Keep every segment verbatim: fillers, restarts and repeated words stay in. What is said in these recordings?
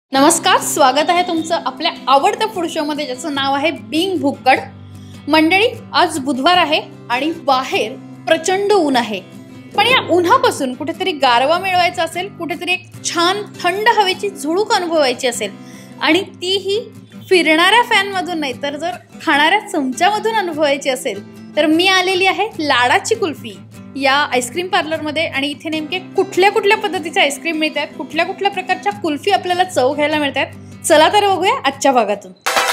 नमस्कार, स्वागत आहे तुमचं आपल्या आवडत्या फूड शोमध्ये ज्याचं नाव आहे बिंग भुक्कड. मंडळी, आज बुधवार आहे आणि बाहेर प्रचंड ऊन आहे. पण या उन्हापासून कुठेतरी गारवा मिळवायचा असेल, कुठेतरी एक छान थंड हवेची झुळूक अनुभवायची असेल आणि तीही फिरणाऱ्या फॅनमधून नाही तर जर खाणाऱ्या चमच्यामधून अनुभवायची असेल तर मी आलेली आहे लाडाची कुल्फी या आईस्क्रीम पार्लरमध्ये. आणि इथे नेमके कुठल्या कुठल्या पद्धतीचे आईस्क्रीम मिळतात, कुठल्या कुठल्या प्रकारच्या कुल्फी आपल्याला चव घ्यायला मिळतात, चला तर बघूया आजच्या भागातून.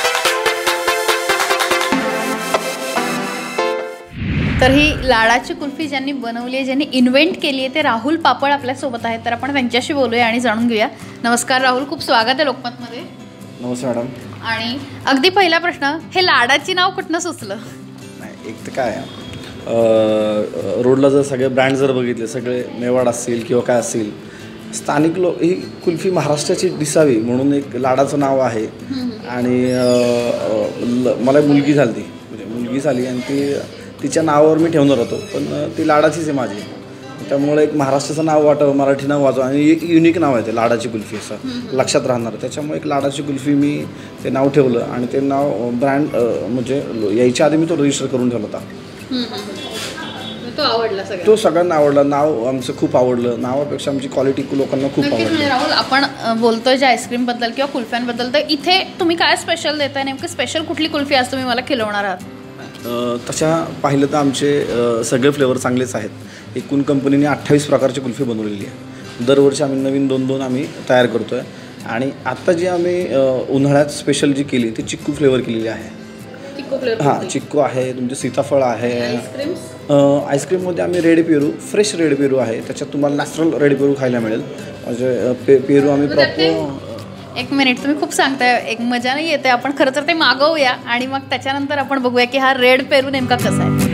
तर ही लाडाची कुल्फी ज्यांनी बनवली आहे, ज्यांनी इन्व्हेंट केली आहे, ते राहुल पापड आपल्यासोबत आहेत. तर आपण त्यांच्याशी बोलूया आणि जाणून घेऊया. नमस्कार राहुल, खूप स्वागत आहे लोकमतमध्ये. नमस्कार मॅडम. आणि अगदी पहिला प्रश्न, हे लाडाची नाव कुठनं सुचलं? नाही, एक तर काय रोडला जर सगळे ब्रँड जर बघितले, सगळे मेवाड असतील किंवा काय असतील, स्थानिक लोक ही कुल्फी महाराष्ट्राची दिसावी म्हणून एक लाडाचं नाव आहे. आणि मला मुलगी झाली, म्हणजे मुलगी झाली आणि ती तिच्या नावावर मी ठेवणार होतो, पण ती लाडाचीच आहे माझी. त्यामुळे एक महाराष्ट्राचं नाव वाटावं, मराठी नाव वाचावं आणि एक युनिक नाव आहे ते लाडाची कुल्फी, असं लक्षात राहणार. त्याच्यामुळे एक लाडाची कुल्फी मी ते नाव ठेवलं आणि ते नाव ब्रँड म्हणजे यायच्या आधी मी तो रजिस्टर करून ठेवला होता. तो आवडला सगळ्यांना, तो सगळ्यांना आवडला. नाव आमचं खूप आवडलं. नावापेक्षा आमची क्वालिटी लोकांना खूप आवडली. राहुल, आपण बोलतोय ज्या आईस्क्रीम बद्दल किंवा कुल्फ्यांबद्दल, तर इथे तुम्ही काय स्पेशल देताय? नेमकं स्पेशल कुठली कुल्फी आज तुम्ही मला खिलवणार आहात? तशा पाहिलं तर आमचे सगळे फ्लेवर चांगलेच आहेत. एकूण कंपनीने अठ्ठावीस प्रकारची कुल्फी बनवलेली आहे. दरवर्षी आम्ही नवीन दोन दोन आम्ही तयार करतो आहे. आणि आत्ता जी आम्ही उन्हाळ्यात स्पेशल जी केली ती चिक्कू फ्लेवर केलेली आहे. हां, चिक्कू आहे, तुमचे सीताफळ आहे. आईस्क्रीममध्ये आम्ही रेड पेरू, फ्रेश रेड पेरू आहे, त्याच्यात तुम्हाला नॅचरल रेड पेरू खायला मिळेल. म्हणजे पे पेरू आम्ही प्रॉपर. एक मिनिट, तुम्ही खूप सांगताय, एक मजा नाही येते. आपण खरं तर ते मागवूया आणि मग त्याच्यानंतर आपण बघूया की हा रेड पेरू नेमका कसा आहे.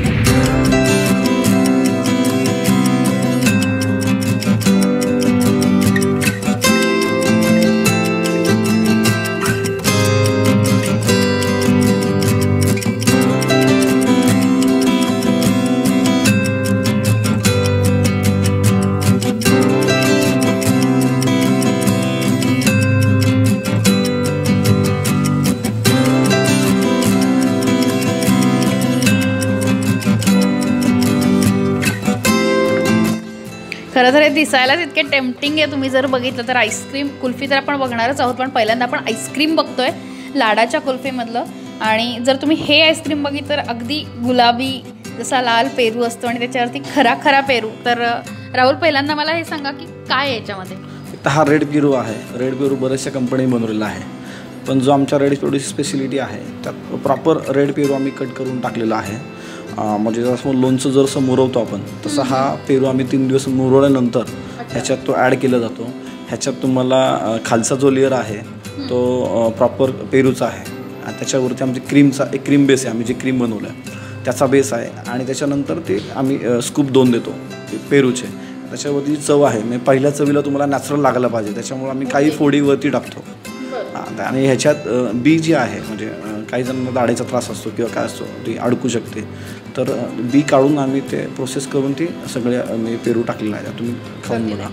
खरं तर हे दिसायलाच इतके टेम्पटिंग आहे. तुम्ही जर बघितलं तर आईस्क्रीम कुल्फी तर आपण बघणारच आहोत, पण पहिल्यांदा आपण आईस्क्रीम बघतोय लाडाच्या कुल्फीमधलं. आणि जर तुम्ही हे आईस्क्रीम बघितलं तर अगदी गुलाबी जसा लाल पेरू असतो आणि त्याच्यावरती खरा खरा पेरू. तर राहुल, पहिल्यांदा मला हे सांगा की काय आहे याच्यामध्ये? हा रेड पेरू आहे. रेड पेरू बऱ्याचशा कंपनी बनवलेला आहे, पण जो आमच्या रेड पेरूची स्पेशलिटी आहे त्यात प्रॉपर रेड पेरू आम्ही कट करून टाकलेला आहे. म्हणजे जसं लोणचं जसं मुरवतो आपण, तसं हा पेरू आम्ही तीन दिवस मुरवल्यानंतर ह्याच्यात तो ॲड केला जातो. ह्याच्यात तुम्हाला खालचा जो लेअर आहे तो प्रॉपर पेरूचा आहे आणि त्याच्यावरती आमची क्रीमचा एक क्रीम बेस आहे. आम्ही जे क्रीम बनवलं आहे त्याचा बेस आहे आणि त्याच्यानंतर ते आम्ही स्कूप दोन देतो पेरूचे. त्याच्यावरती चव आहे, म्हणजे पहिल्या चवीला तुम्हाला नॅचरल लागायला पाहिजे, त्याच्यामुळे आम्ही काही फोडीवरती टाकतो. आणि ह्याच्यात बी जी आहे, म्हणजे काही जणांना दाढेचा त्रास असतो किंवा काय असतो, ती अडकू शकते, तर बी काढून आम्ही ते प्रोसेस करून ती सगळे मी पेरू टाकलेला आहे. तुम्ही खाऊन बघा.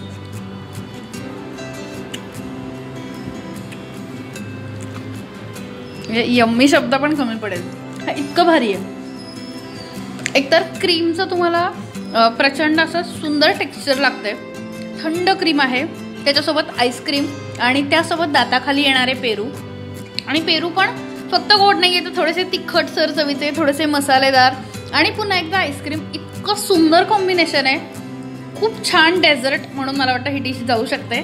यम्मी शब्द पण कमी पडेल, इतकं भारी आहे. एकतर क्रीमचं तुम्हाला प्रचंड असं सुंदर टेक्स्चर लागतंय. थंड क्रीम आहे, त्याच्यासोबत आईस्क्रीम आणि त्यासोबत दाताखाली येणारे पेरू. आणि पेरू पण फक्त गोड नाही आहे, तर थोडेसे तिखट सर चवीचे, थोडेसे मसालेदार आणि पुन्हा एकदा आईस्क्रीम. इतकं सुंदर कॉम्बिनेशन आहे, खूप छान डेझर्ट म्हणून मला वाटतं ही डिश जाऊ शकते.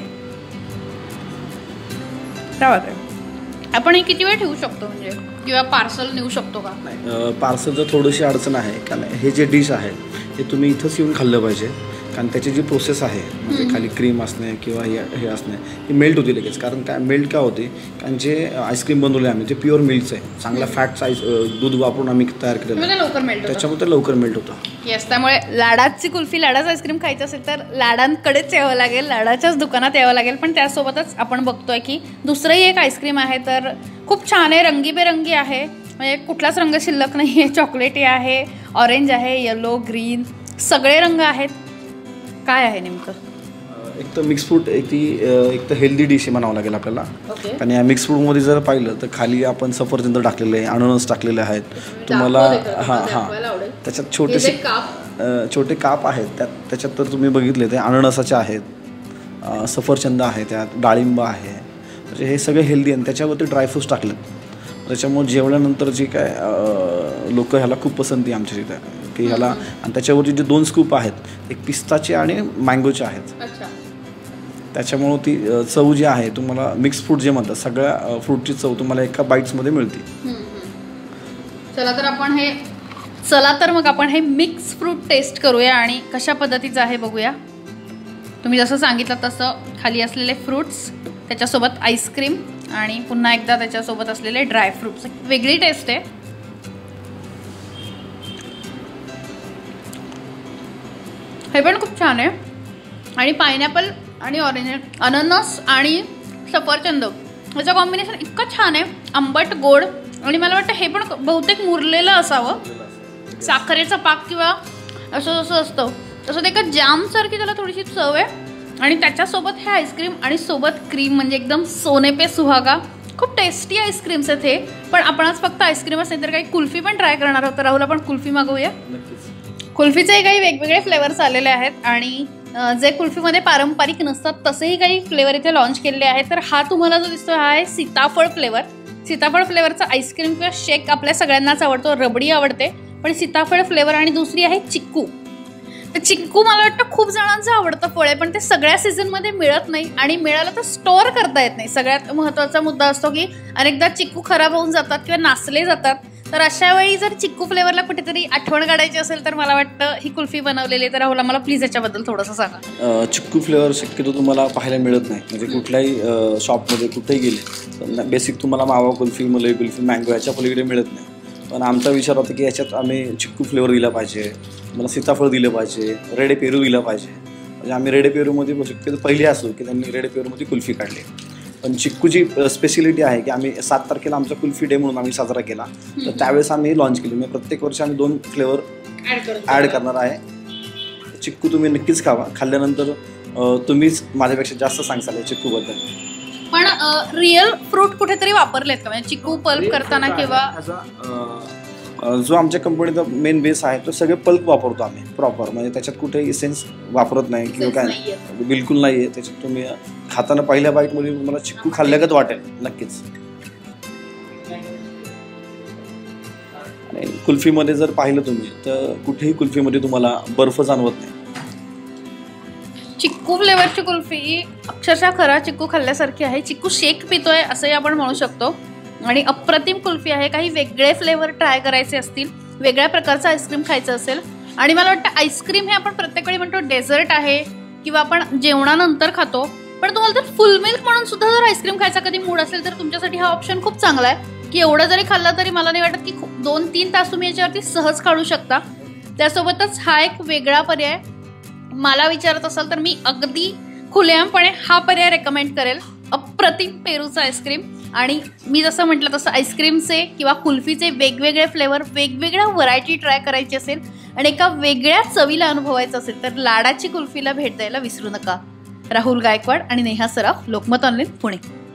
काय वाटतं आपण हे किती वेळ ठेवू शकतो, म्हणजे किंवा पार्सल नेऊ शकतो का? नाही, पार्सलचं थोडीशी अडचण आहे, कारण हे जे डिश आहे हे तुम्ही इथंच येऊन खाल्लं पाहिजे. कारण त्याची जी प्रोसेस आहे, म्हणजे खाली क्रीम असणे किंवा हे हे असणे, ही मेल्ट होती लगेच. कारण काय मेल्ट का होते, कारण जे आईस्क्रीम बनवले आम्ही ते प्युअर मिल्कचं आहे, चांगला फॅटचं आईस दूध वापरून आम्ही तयार केलेलं आहे, लवकर मेल्ट, त्याच्यामुळे ते लवकर मेल्ट होतं. येस, त्यामुळे लाडाची कुल्फी, लाडाचं आईस्क्रीम खायचं असेल तर लाडांकडेच यावं लागेल, लाडाच्याच दुकानात यावं लागेल. पण त्यासोबतच आपण बघतोय की दुसरंही एक आईस्क्रीम आहे, तर खूप छान आहे, रंगीबेरंगी आहे, म्हणजे कुठलाच रंग शिल्लक नाही आहे. चॉकलेटी आहे, ऑरेंज आहे, येलो, ग्रीन, सगळे रंग आहेत. काय आहे नेमकं? एक तर मिक्स फ्रूट एक ती एक तर हेल्दी डिश म्हणावं लागेल आपल्याला. ओके. आणि या मिक्स फ्रूटमध्ये जर पाहिलं तर खाली आपण सफरचंद टाकलेले आहे, अननस टाकलेले आहेत. तुम्हाला हां हां त्याच्यात छोटेसे छोटे काप आहेत, त्यात त्याच्यात तर तुम्ही बघितले ते अननसाचे आहेत, सफरचंद आहे, त्यात डाळिंब आहे. म्हणजे हे सगळे हेल्दी आणि त्याच्यावरती ड्रायफ्रूट्स टाकलेत. त्याच्यामुळे जेवल्यानंतर जी काय लोक ह्याला खूप पसंती आमच्या तिथं की ह्याला. आणि त्याच्यावरती जे दोन स्कूप आहेत एक पिस्ताचे आणि मँगोचे आहेत. त्याच्यामुळं ती चव जी आहे तुम्हाला मिक्स फ्रूट जे म्हणतात सगळ्या फ्रूटची चव तुम्हाला एका बाईट्समध्ये मिळते. चला तर आपण हे चला तर मग आपण हे मिक्स फ्रूट टेस्ट करूया आणि कशा पद्धतीचं आहे बघूया. तुम्ही जसं सांगितलं तसं खाली असलेले फ्रूट्स, त्याच्यासोबत आईस्क्रीम आणि पुन्हा एकदा त्याच्यासोबत असलेले ड्रायफ्रूट्स. वेगळी टेस्ट आहे. हे पण खूप छान आहे. आणि पायनॅपल आणि ऑरेंज, अननस आणि सफरचंद याचं कॉम्बिनेशन इतकं छान आहे, आंबट गोड. आणि मला वाटतं हे पण बहुतेक मुरलेलं असावं, साखरेचा पाक किंवा असं जसं असतं तसं ते एका जामसारखी त्याला थोडीशी चव आहे. आणि त्याच्यासोबत हे आईस्क्रीम आणि सोबत क्रीम म्हणजे एकदम सोने पे सुहागा. खूप टेस्टी आईस्क्रीम्स आहेत हे. पण आपण आज फक्त आईस्क्रीमच नाही तर काही कुल्फी पण ट्राय करणार आहोत. राहुल आपण कुल्फी मागवूया. कुल्फीचे काही वेगवेगळे फ्लेवर्स आलेले आहेत आणि जे कुल्फीमध्ये पारंपरिक नसतात तसेही काही फ्लेवर इथे लॉन्च केलेले आहेत. तर हा तुम्हाला जो दिसतो हा आहे सीताफळ फ्लेवर. सीताफळ फ्लेवरचा आईस्क्रीम किंवा शेक आपल्या सगळ्यांनाच आवडतो, रबडी आवडते, पण सीताफळ फ्लेवर. आणि दुसरी आहे चिक्कू. तर चिक्कू मला वाटतं खूप जणांचं आवडतं फळ आहे, पण ते सगळ्या सीझनमध्ये मिळत नाही आणि मिळालं तर स्टोअर करता येत नाही. सगळ्यात महत्त्वाचा मुद्दा असतो की अनेकदा चिक्कू खराब होऊन जातात किंवा नासले जातात. तर अशा वेळी जर चिक्कू फ्लेवरला कुठेतरी आठवण काढायची असेल तर मला वाटतं ही कुल्फी बनवलेली. तर राहुल मला प्लीज याच्याबद्दल थोडंसं सांगा. चिक्कू फ्लेवर शक्यतो तुम्हाला पाहायला मिळत नाही, म्हणजे कुठल्याही शॉपमध्ये कुठेही गेले बेसिक तुम्हाला मावा कुल्फी, मलाई कुल्फी, मँगो याच्या पलीकडे मिळत नाही. पण आमचा विचार होता की याच्यात आम्ही चिक्कू फ्लेवर दिला पाहिजे, मला सीताफळ दिलं पाहिजे, रेडे पेरू दिलं पाहिजे. म्हणजे आम्ही रेडे पेरूमध्ये शक्यतो पहिली असो की त्यांनी रेडे पेरूमध्ये कुल्फी काढली. पण चिक्कूची स्पेशलिटी आहे की आम्ही सात तारखेला आमचा कुल्फी डे म्हणून आम्ही साजरा केला, तर त्यावेळेस आम्ही लॉन्च केली. म्हणजे प्रत्येक वर्षी आम्ही दोन फ्लेवर ॲड करणार आहे. चिक्कू तुम्ही नक्कीच खावा, खाल्ल्यानंतर तुम्हीच माझ्यापेक्षा जास्त सांगसाल चिक्कूबद्दल. पण रिअल फ्रूट कुठेतरी वापरलेत का, म्हणजे चिक्कू पल्प करताना किंवा जो आमच्या कंपनीचा मेन बेस आहे तो सगळे पल्प वापरतो आम्ही प्रॉपर. म्हणजे त्याच्यात कुठे इसेन्स वापरत नाही किंवा काय, बिलकुल नाही आहे. त्याच्यात तुम्ही खाताना पहिल्या बाईटमध्ये तुम्हाला चिक्कू खाल्ल्यागत वाटेल नक्कीच. आणि कुल्फीमध्ये जर पाहिलं तुम्ही तर कुठेही कुल्फीमध्ये तुम्हाला बर्फ जाणवत नाही. चिक्कू फ्लेवरची कुल्फी अक्षरशः खरा चिक्कू खाल्ल्यासारखी आहे. चिक्कू शेक पितोय असंही आपण म्हणू शकतो. आणि अप्रतिम कुल्फी आहे. काही वेगळे फ्लेवर ट्राय करायचे असतील, वेगळ्या प्रकारचं आईस्क्रीम खायचं असेल, आणि मला वाटतं आईस्क्रीम हे आपण प्रत्येक वेळी म्हणतो डेझर्ट आहे किंवा आपण जेवणानंतर खातो, पण तुम्हाला जर फुल मिल्क म्हणून सुद्धा जर आईस्क्रीम खायचा कधी मूड असेल तर तुमच्यासाठी हा ऑप्शन खूप चांगला आहे की एवढं जरी खाल्लं तरी मला नाही वाटत की दोन तीन तास तुम्ही याच्यावरती सहज काढू शकता. त्यासोबतच हा एक वेगळा पर्याय मला विचारत असाल तर मी अगदी खुलेआमपणे हा पर्याय रेकमेंड करेल. अप्रतिम पेरूचा आईस्क्रीम. आणि मी जसं म्हटलं तसं आईस्क्रीमचे किंवा कुल्फीचे वेगवेगळे फ्लेवर, वेगवेगळ्या व्हरायटी ट्राय करायची असेल आणि एका वेगळ्या चवीला अनुभवायचं असेल तर लाडाची कुल्फीला भेट द्यायला विसरू नका. राहुल गायकवाड आणि नेहा सराफ, लोकमत ऑनलाईन, पुणे.